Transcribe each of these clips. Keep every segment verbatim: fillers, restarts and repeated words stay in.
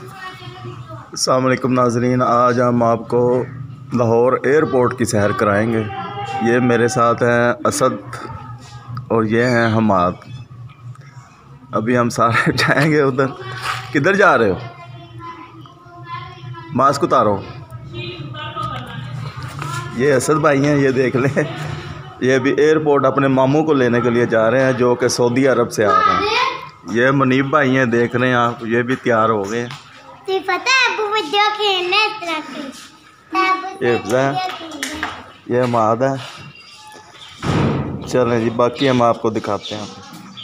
अस्सलाम वालेकुम नाज़रीन, आज हम आपको लाहौर एयरपोर्ट की सैर कराएंगे। ये मेरे साथ हैं असद और ये हैं हमाद। अभी हम सारे जाएंगे उधर। किधर जा रहे हो? मास्क उतारो। ये असद भाई हैं, ये देख लें। ये भी एयरपोर्ट अपने मामू को लेने के लिए जा रहे हैं जो कि सऊदी अरब से आ रहे हैं। ये मुनीब भाई हैं, देख रहे हैं आप, ये भी तैयार हो गए हैं। ये हमाद है। चलें जी, बाकी हम आपको दिखाते हैं।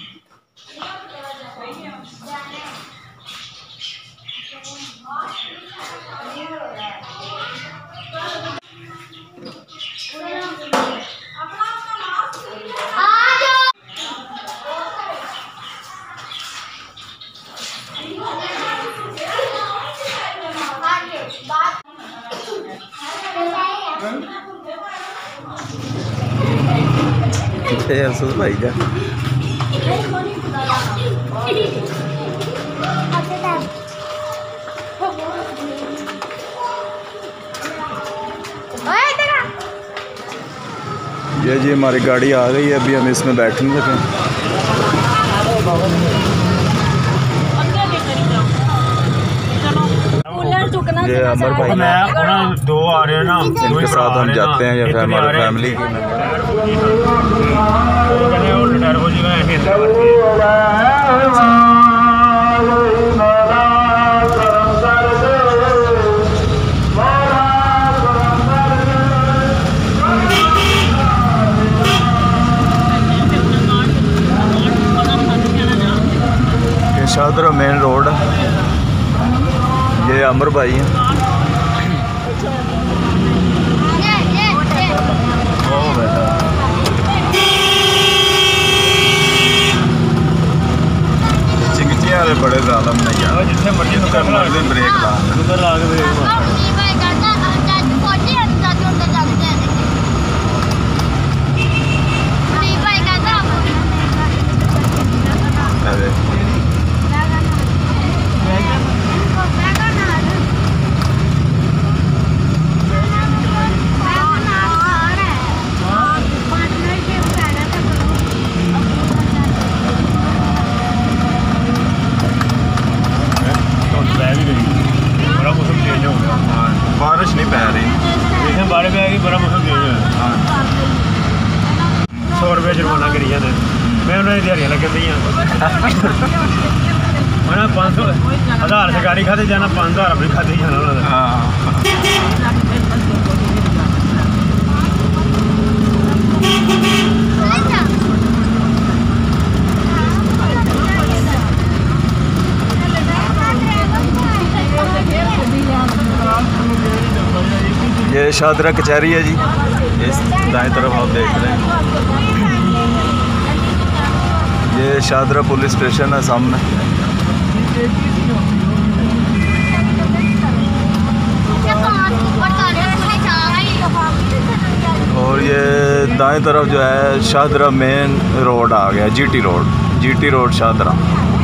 असद भाई जा ये जी हमारी गाड़ी आ गई है। अभी हम इसमें बैठ नहीं सकें। ये अमर भाई दो आ रहे हैं ना, इनके साथ हम जाते हैं। या फिर हमारी फैमिली ये शाहदरा मेन रोड है। ये अमर भाई हैं। चिंगचियां वाले बड़े ज़्यादा नहीं यार, जितने मर्जी मर्जी ब्रेक ला उधर ला के बारिश नहीं पै रही। बारिश पै गई, बड़ा मौसम चेंज होया। सौ रुपये जुर्माना करी जाते। मैं उन्होंने दिहाड़ियां लगन दी मैं पाँच सौ हज़ार से गाड़ी खाते जाना, पाँच हज़ार अपनी खाते जाना उन्होंने। ये शाहदरा कचहरी है जी। इस दाएं तरफ आप देख रहे हैं, ये शाहदरा पुलिस स्टेशन है सामने। और ये दाएं तरफ जो है शाहदरा मेन रोड आ गया, GT road, GT road Shahdara.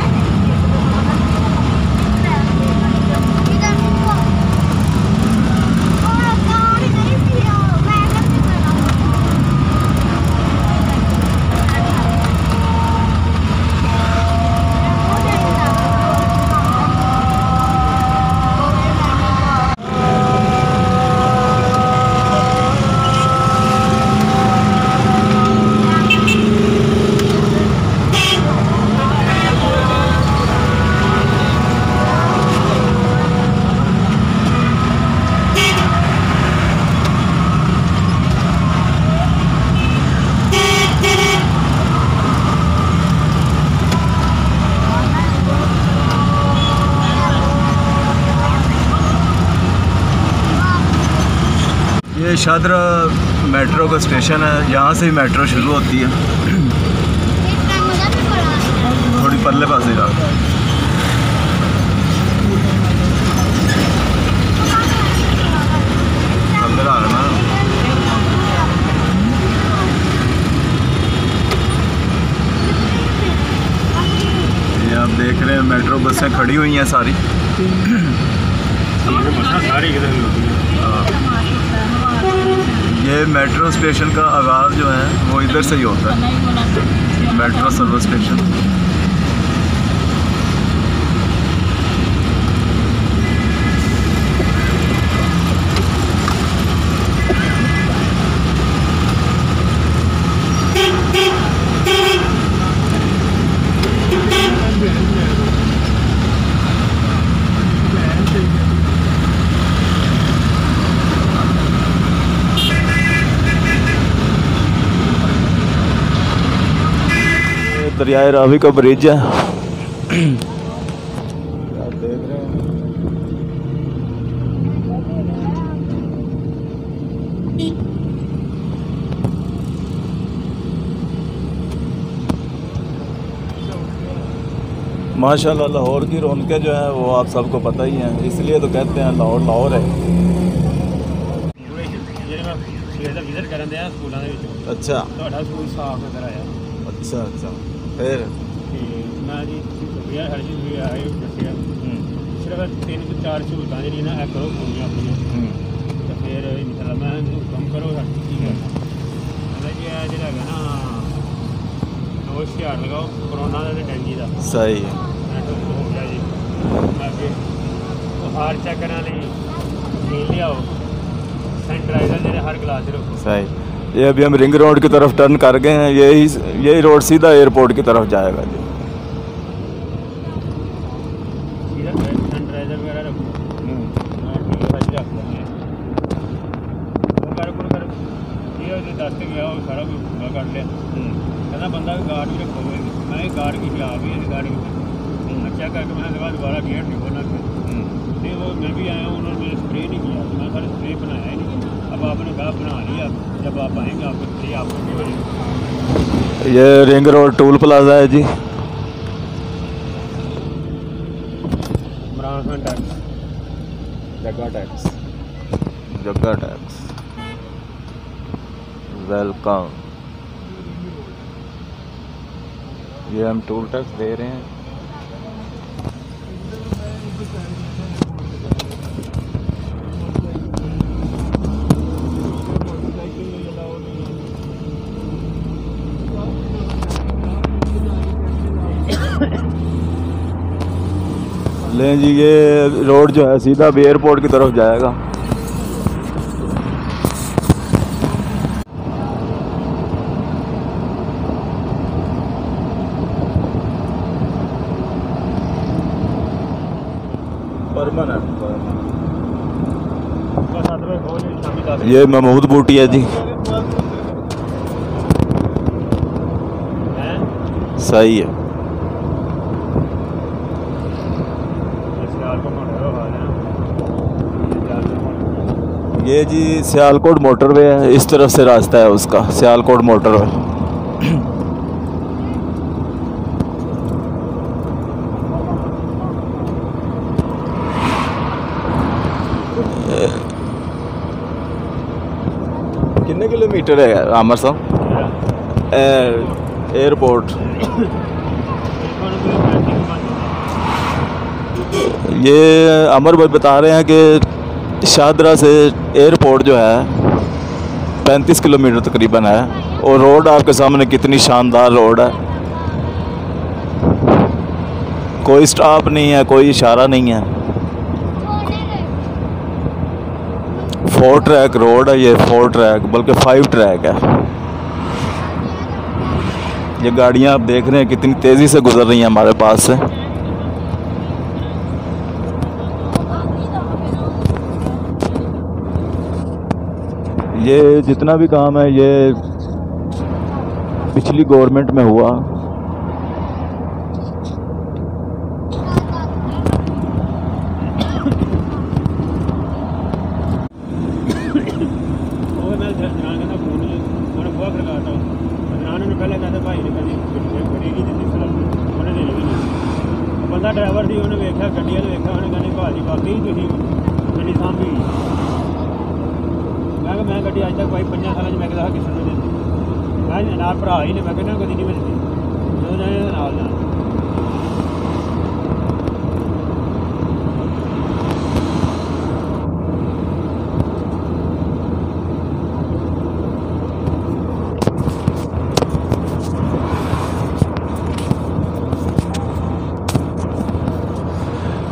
ये शाहदरा मेट्रो का स्टेशन है। यहाँ से ही मेट्रो शुरू होती है। थोड़ी पल्ले पास ही रहा। अंदर आ रहा ना। ये आप देख रहे हैं मेट्रो बसें खड़ी हुई हैं सारी। बसा सारी किधर होती है। ये मेट्रो स्टेशन का आगाज़ जो है वो इधर से ही होता है, मेट्रो सर्विस स्टेशन। दरियाए रावी का ब्रिज है। आप देख रहे हैं माशाल्लाह लाहौर की रौनकें जो है वो आप सबको पता ही हैं, इसलिए तो कहते हैं लाहौर लाहौर है। अच्छा अच्छा अच्छा फिर मैं जी हर चीज़ आए दसिया सिर्फ तीन तो चार सहूलतां जी ना करो पूरी अपनी तो फिर इंशाल्लाह मैं हुक्म करो हर चीज़ करना मतलब कि जो है ना दो इश्तेहार लगाओ कोरोना का डेंगी का। सही है हो गया जी अगे बुखार चेक करने ले लियाओ सैनिटाइजर जो हर गिलास रखो। सही। ये अभी हम रिंग रोड की तरफ टर्न कर गए हैं, यही यही रोड सीधा एयरपोर्ट की तरफ जाएगा जी। सैनिटाइजर वगैरह रखो रख लेंगे ये दस के गया वो सारा कुछ पूरा कर लिया कहना बंदा गार्ड भी रखो। मैं गार्ड की आप ही गाड़ी मैं चेक करके मैं दोबारा गेट नहीं खोलना फिर वो मैं भी आया हूँ उन्होंने मेरे स्प्रे नहीं किया तो मैं सारे स्प्रे बनाया ही नहीं। अब आपने कहा बना लिया, जब आप आएंगे आपको स्प्रे आपको भी बनेगा। ये रिंग रोड टूल प्लाजा है जी। इमरान खान टैक्स जग्गा टैक्स जग्गा टैक्स वेलकम। ये हम टूल टैक्स दे रहे हैं। लें जी ये रोड जो है सीधा भी एयरपोर्ट की तरफ जाएगा। ये महमूद बूटी है जी। सही है। ये जी सियालकोट मोटरवे है, इस तरफ से रास्ता है उसका, सियालकोट मोटरवे। कितने किलोमीटर है आमर साहब एयरपोर्ट? ये अमर भाई बता रहे हैं कि शाहदरा से एयरपोर्ट जो है पैंतीस किलोमीटर तकरीबन है, और रोड आपके सामने कितनी शानदार रोड है, कोई स्टॉप नहीं है, कोई इशारा नहीं है। फोर ट्रैक रोड है ये, फोर ट्रैक बल्कि फाइव ट्रैक है। ये गाड़ियां आप देख रहे हैं कितनी तेज़ी से गुजर रही हैं हमारे पास से। ये जितना भी काम है ये पिछली गवर्नमेंट में हुआ। बंदा ड्राइवर थी उन्हें वेख्या गड्डी वेख्या उन्हें कहने भाजी वाकई तुम गड्डी सांभी। मैं मैं गड्डी अज तक भाई पंजा साल मैं कहा किसी ने देती मैं नाल भरा ही ने मैं कहना कभी नहीं मिलती दो जाने नाल जाना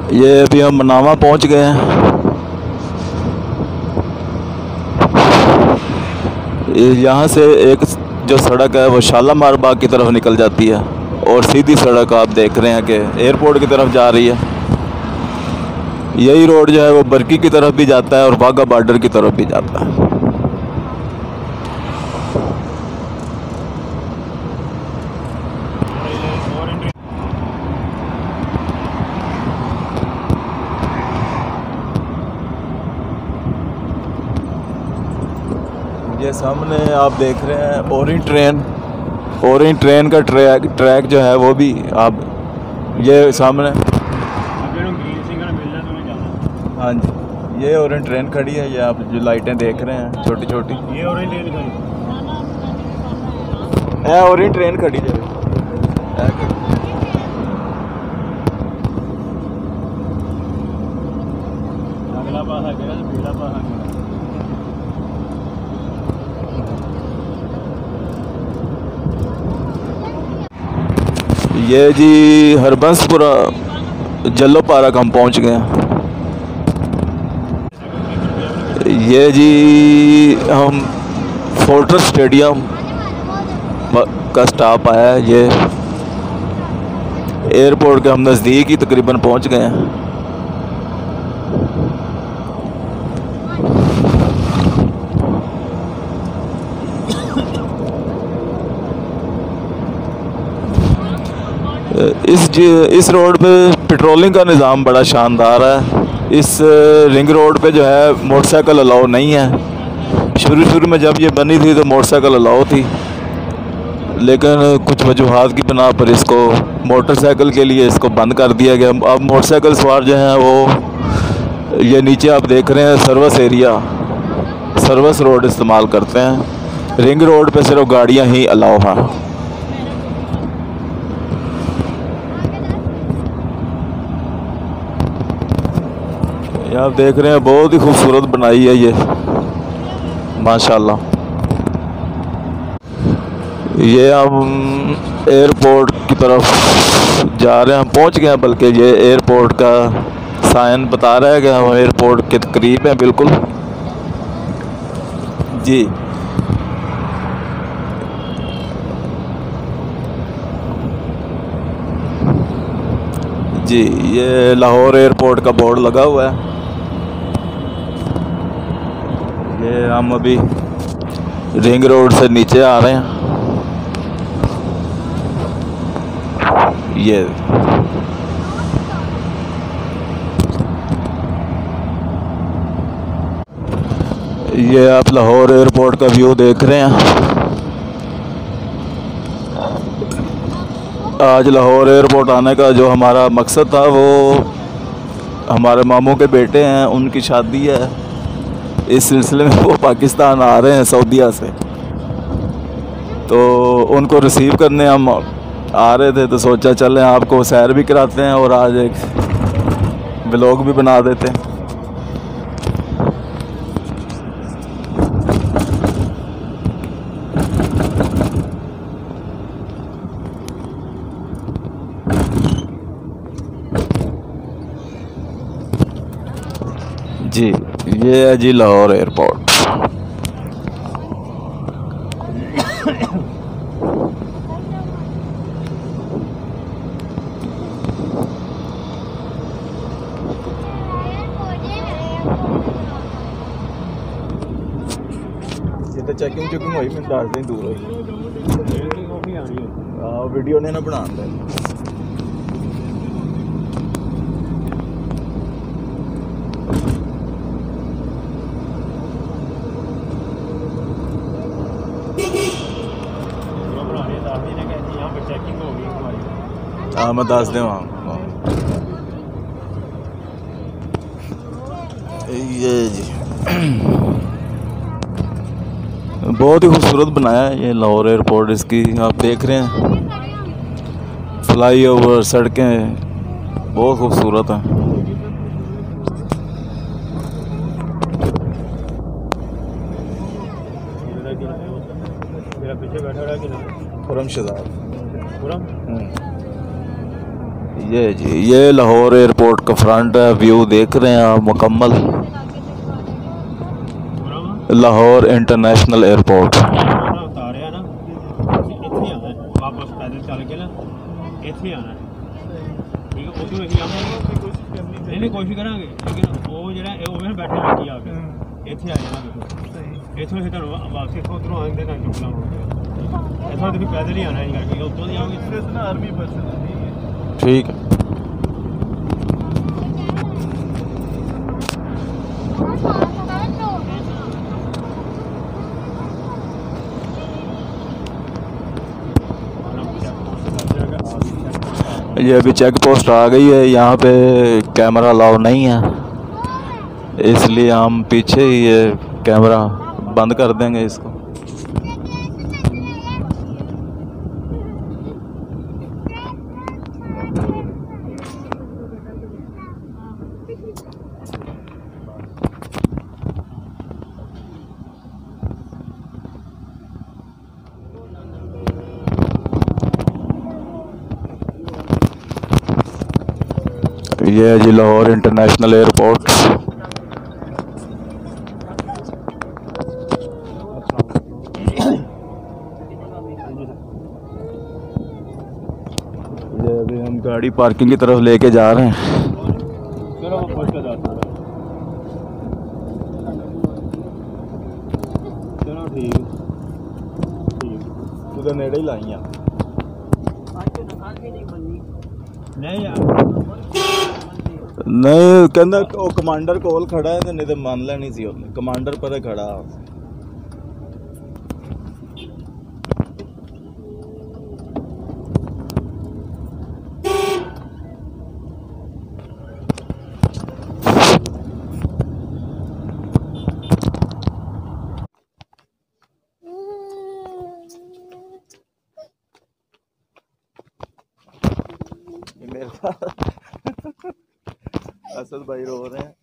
ये अभी हम मनावा पहुंच गए हैं। यहाँ से एक जो सड़क है वो शालामार बाग की तरफ निकल जाती है और सीधी सड़क आप देख रहे हैं कि एयरपोर्ट की तरफ जा रही है। यही रोड जो है वो बरकी की तरफ भी जाता है और वाघा बॉर्डर की तरफ भी जाता है। ये सामने आप देख रहे हैं ओरी ट्रेन। ओरी ट्रेन का ट्रैक ट्रैक जो है वो भी आप ये सामने, हाँ जी, ये ओरेंज ट्रेन खड़ी है। ये आप जो लाइटें देख रहे हैं छोटी छोटी, ये ऑरेंज ट्रेन खड़ी है। ओरेंज ट्रेन खड़ी है। अगला पास आ गया, पीला पास आ गया। ये जी हरबंसपुरा जल्लो पार्क हम पहुंच गए हैं। ये जी हम फोर्ट्रेस स्टेडियम का स्टॉप आया है। ये एयरपोर्ट के हम नज़दीक ही तकरीबन पहुंच गए हैं। इस इस रोड पे पेट्रोलिंग का निज़ाम बड़ा शानदार है। इस रिंग रोड पे जो है मोटरसाइकिल अलाउ नहीं है। शुरू शुरू में जब ये बनी थी तो मोटरसाइकिल अलाउ थी, लेकिन कुछ वजूहात की बिना पर इसको मोटरसाइकिल के लिए इसको बंद कर दिया गया। अब मोटरसाइकिल सवार जो हैं वो ये नीचे आप देख रहे हैं सर्विस एरिया, सर्विस रोड इस्तेमाल करते हैं। रिंग रोड पे सिर्फ गाड़ियाँ ही अलाउ हैं। आप देख रहे हैं बहुत ही खूबसूरत बनाई है ये, माशाल्लाह। ये हम एयरपोर्ट की तरफ जा रहे हैं, हम पहुंच गए हैं, बल्कि ये एयरपोर्ट का साइन बता रहा है कि हम एयरपोर्ट के करीब हैं बिल्कुल जी। जी ये लाहौर एयरपोर्ट का बोर्ड लगा हुआ है। ये हम अभी रिंग रोड से नीचे आ रहे हैं। ये ये आप लाहौर एयरपोर्ट का व्यू देख रहे हैं। आज लाहौर एयरपोर्ट आने का जो हमारा मकसद था वो हमारे मामू के बेटे हैं, उनकी शादी है। इस सिलसिले में वो पाकिस्तान आ रहे हैं सऊदीया से, तो उनको रिसीव करने हम आ रहे थे, तो सोचा चलें आपको सैर भी कराते हैं और आज एक व्लॉग भी बना देते हैं। जी ये है जी लाहौर एयरपोर्ट। जिते चेकिंग चुकिंग हुई मैं दस दिन दूर हुई वीडियो ने ना बना दे। हाँ मैं दस दे वहाँ ये जी बहुत ही खूबसूरत बनाया है ये लाहौर एयरपोर्ट। इसकी आप देख रहे हैं फ्लाई ओवर, सड़कें बहुत खूबसूरत हैं। खुरम शहजाद, ये जी ये लाहौर एयरपोर्ट का फ्रंट है, व्यू देख रहे हैं आप मुकम्मल। Lahore international airport. उतारे ना इत्थे आना वापस पैदल चल के ना इत्थे आना ठीक है। उधर असीं आवांगे नहीं नहीं कोशिश करांगे लेकिन वो जेह्ड़ा ओवर बैठे लगी आ के इत्थे आ जाना देखो इत्थों असीं तुहानूं वापस इत्थों उधरों आंदे ना चुकना होगा इत्थों तुसीं पैदल ही आना है करके उत्तों दी आओगे ना अरबी बस ठीक है। ये अभी चेक पोस्ट आ गई है, यहाँ पे कैमरा अलाउ नहीं है, इसलिए हम पीछे ही ये कैमरा बंद कर देंगे इसको। ये है जी लाहौर इंटरनेशनल एयरपोर्ट। ये अभी हम गाड़ी पार्किंग की तरफ लेके जा रहे हैं। चलो वो पोस्ट कर दो चलो ठीक ठीक उधर नेड़े ही लाइया नहीं यार नहीं कहना ਉਹ ਕਮਾਂਡਰ ਕੋਲ ਖੜਾ ਹੈ ਤੇ ਨਹੀਂ ਤੇ ਮੰਨ ਲੈਣੀ ਸੀ ਉਹਨੇ ਕਮਾਂਡਰ ਪਰੇ ਖੜਾ। ये मेरे साथ असद भाई रो रहे हैं।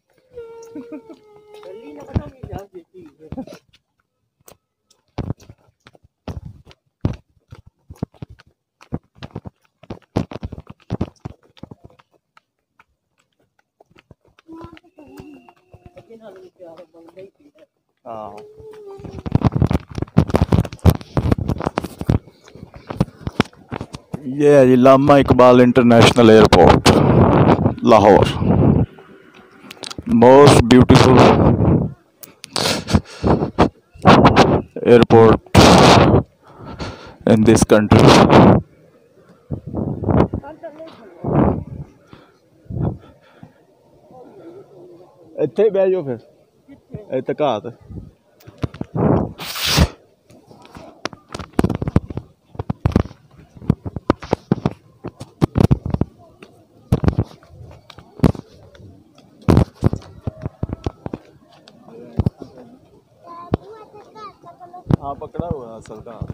हाँ ये है जी Allama Iqbal international airport Lahore. Most beautiful airport in this country. ਇੱਥੇ ਬਹਿ ਜਾਓ ਫਿਰ ਇੱਥੇ ਘਾਤ हाँ पकड़ा हुआ है असल का।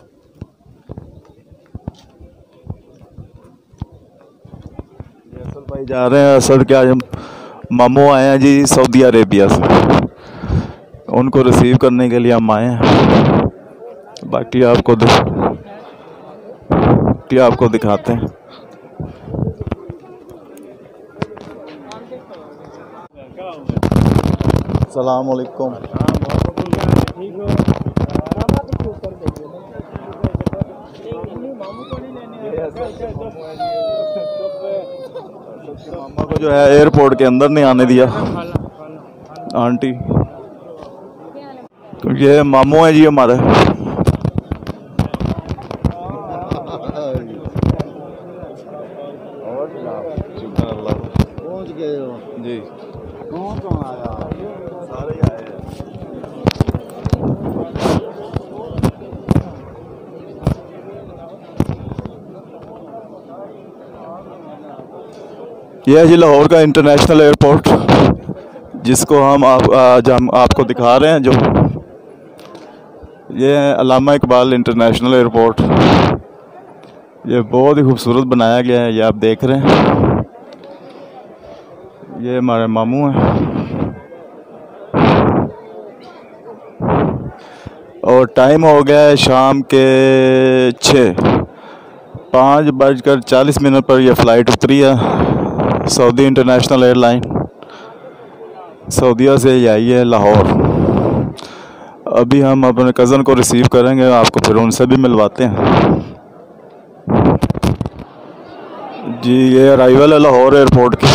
असल भाई जा रहे हैं असल क्या मामू आए हैं जी सऊदी अरेबिया से, उनको रिसीव करने के लिए हम आए हैं। बाकी आपको बाकी आपको दिखाते हैं। अस्सलाम वालेकुम। मामा को जो है एयरपोर्ट के अंदर नहीं आने दिया आंटी। ये मामू है जी हमारे। पहुंच गए जी। कौन कौन आया? सारे ही आए हैं। यह है जी लाहौर का इंटरनेशनल एयरपोर्ट, जिसको हम आप आज हम आपको दिखा रहे हैं। जो ये है अल्लामा इकबाल इंटरनेशनल एयरपोर्ट। ये बहुत ही खूबसूरत बनाया गया है, ये आप देख रहे हैं। ये हमारे मामू हैं और टाइम हो गया है शाम के छः पाँच बजकर चालीस मिनट पर यह फ़्लाइट उतरी है। सऊदी इंटरनेशनल एयरलाइन सऊदीया से ये आई है लाहौर। अभी हम अपने कज़न को रिसीव करेंगे, आपको फिर उनसे भी मिलवाते हैं जी। ये अराइवल है लाहौर एयरपोर्ट की।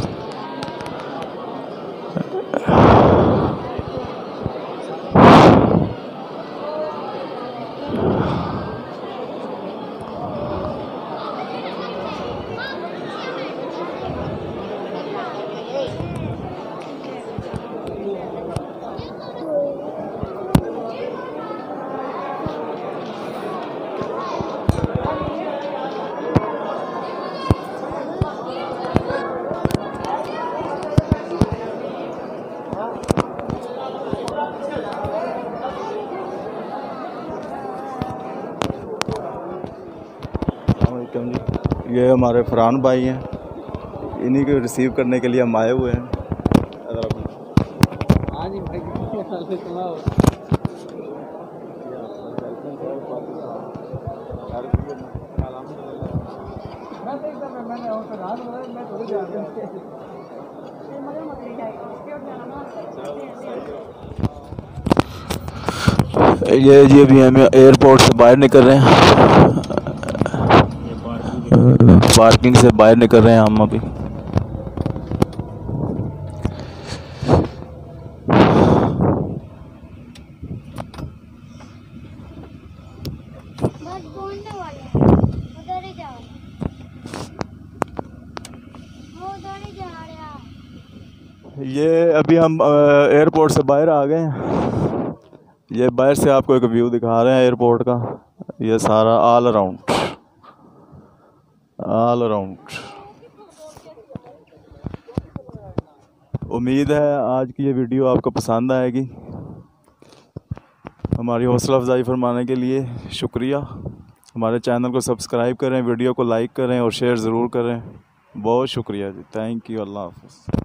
ये हमारे फरहान भाई हैं, इन्हीं को रिसीव करने के लिए हम आए हुए हैं। ये जी अभी हम एयरपोर्ट से बाहर निकल रहे हैं, पार्किंग से बाहर निकल रहे हैं हम अभी। ये अभी हम एयरपोर्ट से बाहर आ गए हैं। ये बाहर से आपको एक व्यू दिखा रहे हैं एयरपोर्ट का। ये सारा ऑल अराउंड ऑल अराउंड। उम्मीद है आज की ये वीडियो आपको पसंद आएगी। हमारी हौसला अफजाई फरमाने के लिए शुक्रिया। हमारे चैनल को सब्सक्राइब करें, वीडियो को लाइक करें और शेयर ज़रूर करें। बहुत शुक्रिया जी, थैंक यू। अल्लाह हाफ़िज़।